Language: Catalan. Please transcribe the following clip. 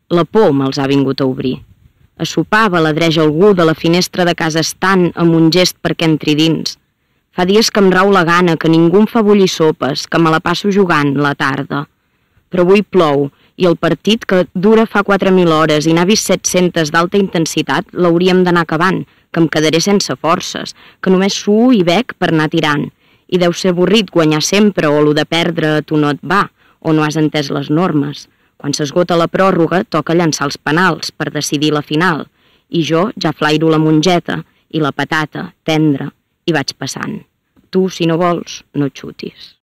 La por me'ls ha vingut a obrir. A sopar baladreja algú de la finestra de casa estant amb un gest perquè entri dins. Fa dies que em rau la gana, que ningú em fa bullir sopes, que me la passo jugant la tarda. Però avui plou i el partit, que dura fa 4.000 hores i n'ha vist 700 d'alta intensitat, l'hauríem d'anar acabant, que em quedaré sense forces, que només suo i bec per anar tirant. I deu ser avorrit guanyar sempre, o lo de perdre a tu no et va, o no has entès les normes. Quan s'esgota la pròrroga, toca llançar els penals per decidir la final. I jo ja flairo la mongeta i la patata, tendra, i vaig passant. Tu, si no vols, no xutis.